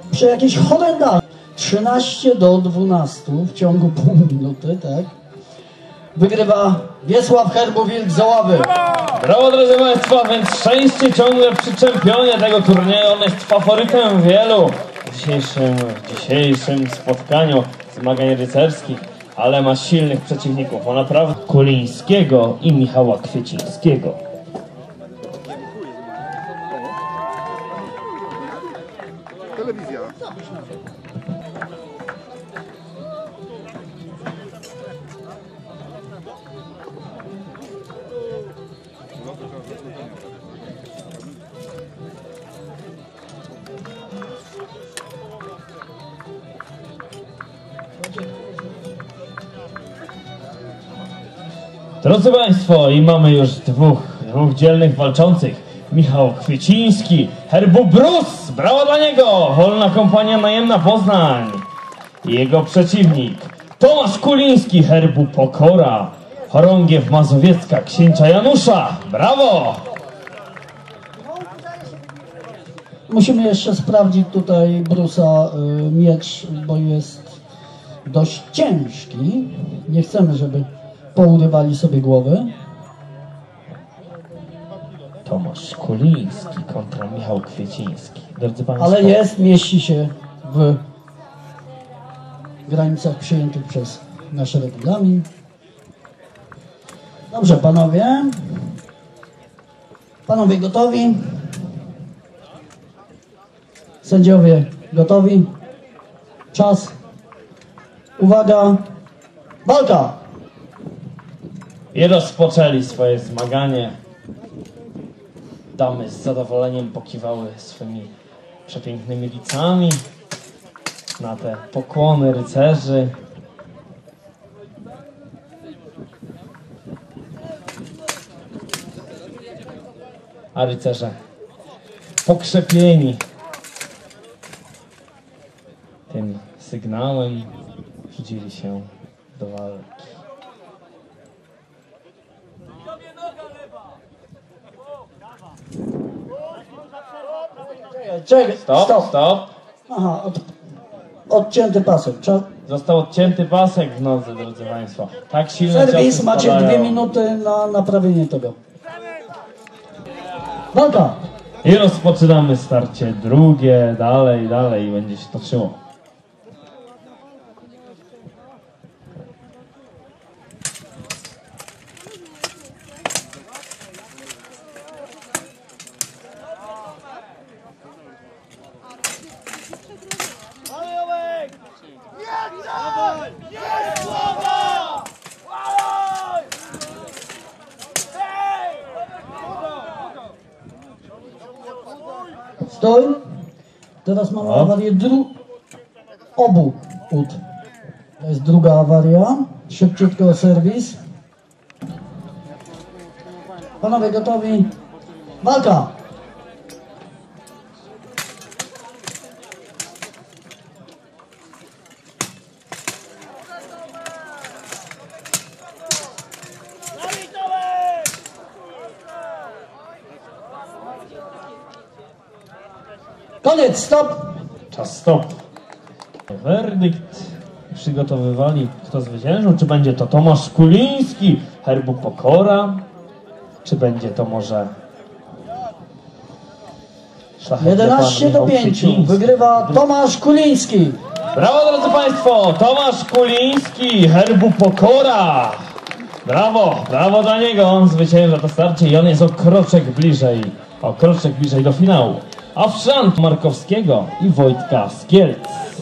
przy jakiejś horrendach 13 do 12 w ciągu pół minuty, tak? Wygrywa Wiesław Herbów-Wilk z Oławy. Brawo, drodzy Państwo, więc szczęście ciągle przy czempionie tego turnieju. On jest faworytem wielu w dzisiejszym spotkaniu zmagań rycerskich, ale ma silnych przeciwników. On naprawdę Kulińskiego i Michała Kwiecińskiego. Telewizja. Drodzy Państwo, i mamy już dwóch dzielnych walczących. Michał Kwieciński, Herbu Brus, brawo dla niego, Wolna Kompania Najemna Poznań. I jego przeciwnik Tomasz Kuliński, Herbu Pokora, Chorągiew Mazowiecka, Księcia Janusza, brawo! Musimy jeszcze sprawdzić tutaj Brusa miecz, bo jest dość ciężki. Nie chcemy, żeby pourywali sobie głowy. Tomasz Kuliński kontra Michał Kwieciński. Drodzy Państwo, Ale mieści się w granicach przyjętych przez nasz regulamin. Dobrze, panowie. Panowie gotowi? Sędziowie gotowi? Czas. Uwaga. Walka! i rozpoczęli swoje zmaganie. Damy z zadowoleniem pokiwały swymi przepięknymi licami na te pokłony rycerzy. A rycerze pokrzepieni tym sygnałem rzucili się do walki. Czekaj, Stop. Aha, odcięty pasek. Został odcięty pasek w nodze, drodzy Państwo. Tak silne Serwis, ciosy macie spadają. 2 minuty na naprawienie tego. Walka! I rozpoczynamy starcie drugie, dalej będzie się toczyło. Stój. Teraz mamy awarię obu ud. To jest druga awaria. Szybciutko serwis. Panowie gotowi? Walka! Koniec, stop! Czas stop. Werdykt przygotowywali, kto zwyciężył. Czy będzie to Tomasz Kuliński, Herbu Pokora? Czy będzie to może szlachetny 11 pan do Michał 5. Kwieciński? Wygrywa Tomasz Kuliński. Brawo, drodzy Państwo! Tomasz Kuliński, Herbu Pokora! Brawo dla niego, on zwycięża to starcie i on jest o kroczek bliżej do finału. A w szant Markowskiego i Wojtka z Kielc.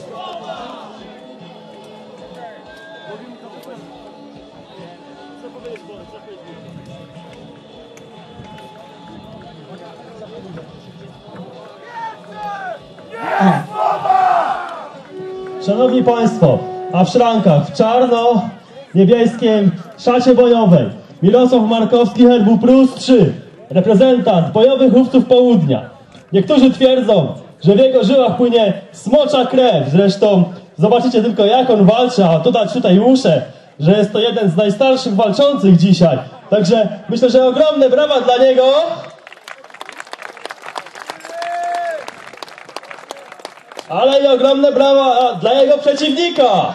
Szanowni Państwo, a w szrankach w czarno-niebieskim szacie bojowej Mirosław Markowski, Herbu Prus 3, reprezentant bojowych chłopców południa. Niektórzy twierdzą, że w jego żyłach płynie smocza krew, zresztą zobaczycie tylko jak on walczy, a tutaj muszę, że jest to jeden z najstarszych walczących dzisiaj. Także myślę, że ogromne brawa dla niego. Ale i ogromne brawa dla jego przeciwnika!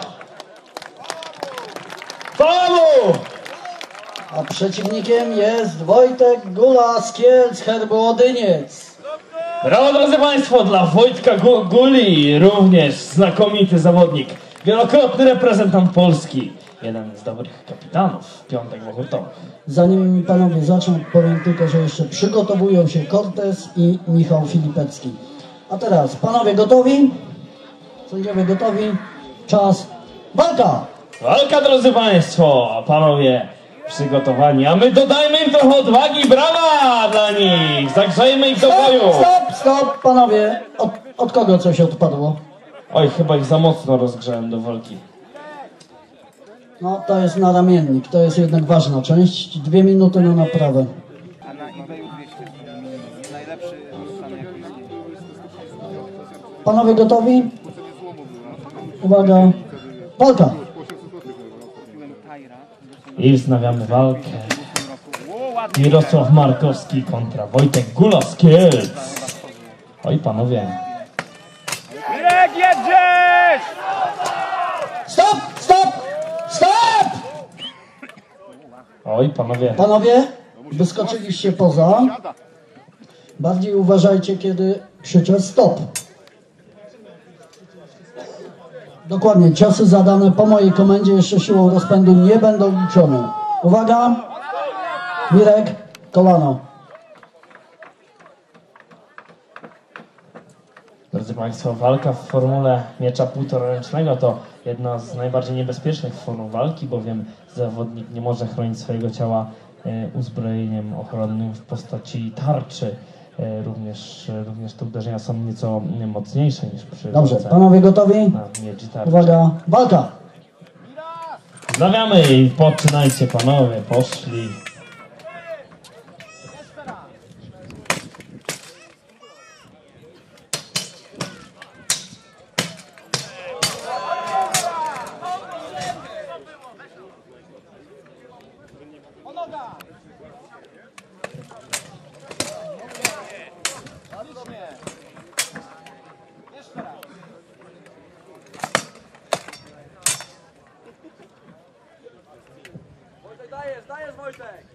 Brawo! A przeciwnikiem jest Wojtek Gula z Kielc, herbu Odyniec. Brawo, drodzy Państwo, dla Wojtka Guli, również znakomity zawodnik, wielokrotny reprezentant Polski, jeden z dobrych kapitanów piątek hurtowych. Zanim panowie zaczną, powiem tylko, że jeszcze przygotowują się Cortez i Michał Filipecki. A teraz, panowie gotowi? Sędziowie gotowi? Czas. Walka! Walka, drodzy Państwo, panowie przygotowani, a my dodajmy im trochę odwagi i brawa dla nich, zagrzejmy ich do boju. Stop, panowie. Od kogo coś odpadło? Oj, chyba ich za mocno rozgrzałem do walki. No, to jest naramiennik, to jest jednak ważna część. 2 minuty na naprawę. A na eBayu 200. Najlepszy stan jakiś. Panowie gotowi? Uwaga. Walka! Kupiłem Tyra. I wznawiamy walkę. Mirosław Markowski kontra Wojtek Gula z Kielc. Oj, panowie. Mirek, jedziesz! Stop! Oj, panowie. Panowie, wyskoczyliście poza. Bardziej uważajcie, kiedy krzyczę stop. Dokładnie, ciosy zadane po mojej komendzie jeszcze siłą rozpędu nie będą liczone. Uwaga! Mirek, kolano. Drodzy Państwo, walka w formule miecza półtoraręcznego to jedna z najbardziej niebezpiecznych form walki, bowiem zawodnik nie może chronić swojego ciała uzbrojeniem ochronnym w postaci tarczy. Również te uderzenia są nieco mocniejsze niż przy Dobrze, walce panowie gotowi? na miecz i tarczy. Uwaga, walka! Wznawiamy i poczynajcie, panowie, poszli. Dajesz Wojtek!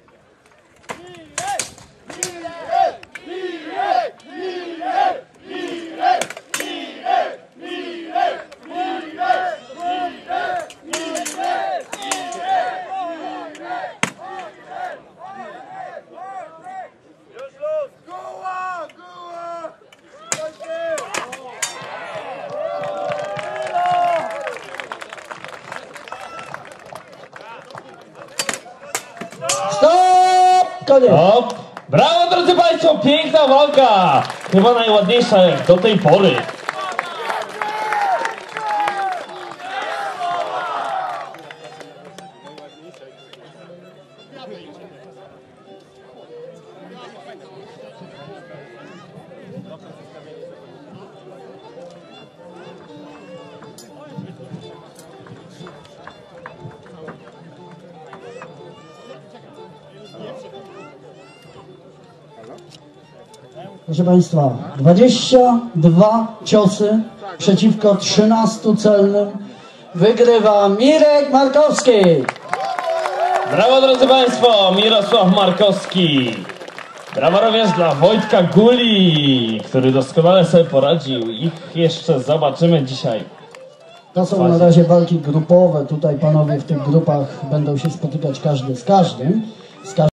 Stop! Koniec! Hop. Brawo, drodzy Państwo, piękna walka! Chyba najładniejsza do tej pory. Proszę Państwa, 22 ciosy przeciwko 13 celnym. Wygrywa Mirek Markowski. Brawo, drodzy Państwo, Mirosław Markowski. Brawo również dla Wojtka Guli, który doskonale sobie poradził. Ich jeszcze zobaczymy dzisiaj. To są na razie walki grupowe. Tutaj panowie w tych grupach będą się spotykać każdy z każdym.